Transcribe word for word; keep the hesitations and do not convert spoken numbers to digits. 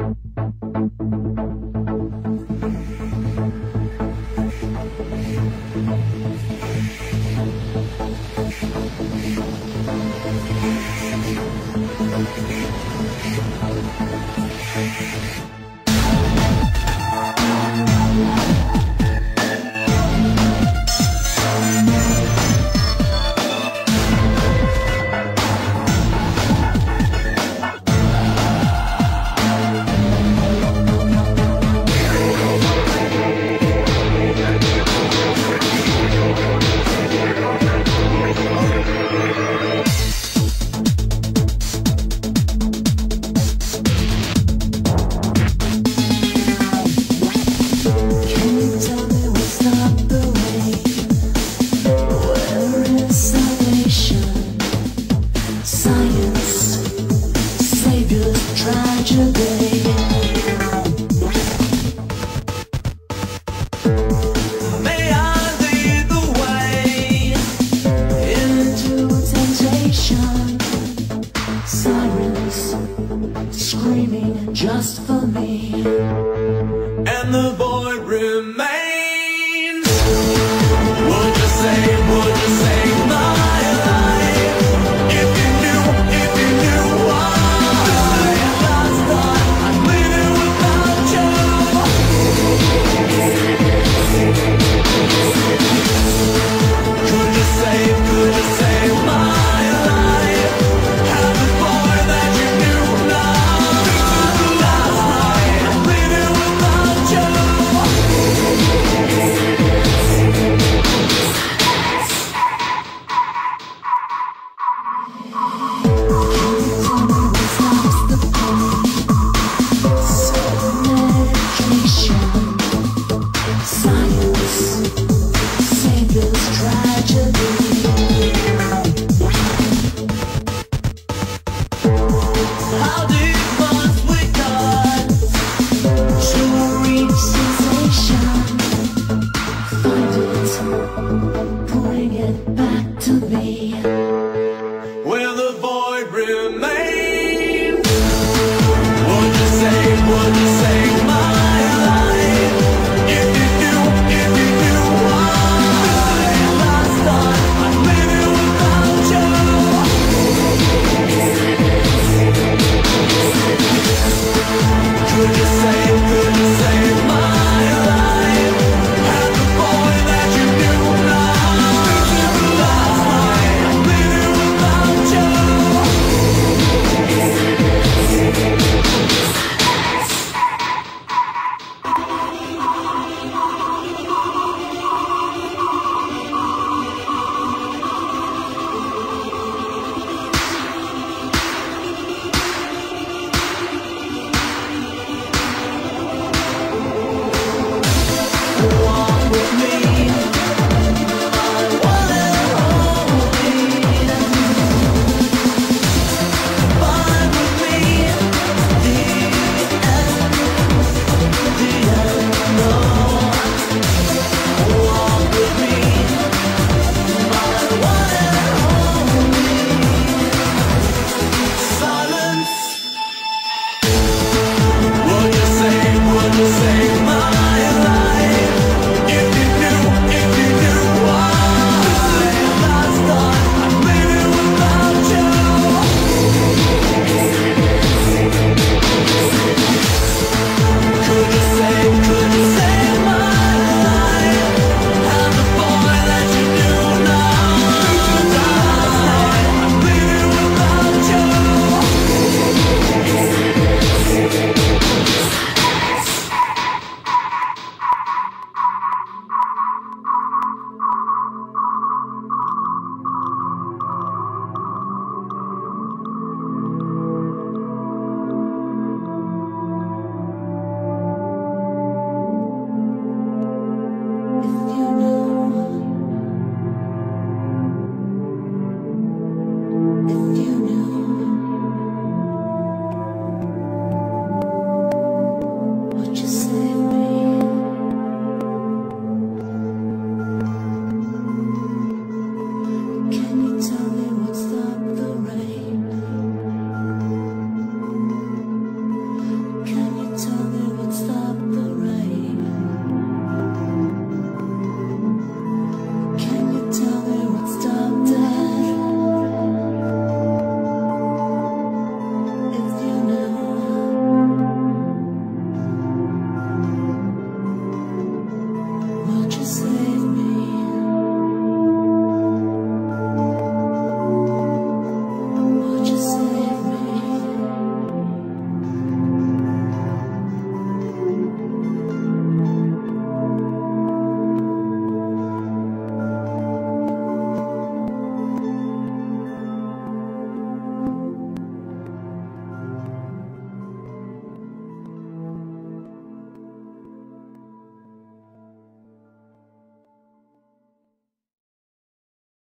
Just for me, and the boy remains. Would you say, would you save my life? If you knew, if you knew why last night I'm living without you. Could you save, could you save my life? Have the boy that you knew now. Bring it back to me, where the void remains. Would you save, would you save my life? If you knew, if you knew why last night I'm living without you. Could you save, could you save my life? Had the boy that you knew now. Last night I'm living without you. Walk with me, my one and only. Find with me the end, the end, no. Walk with me, my one and only. Silence. Would you say, would you say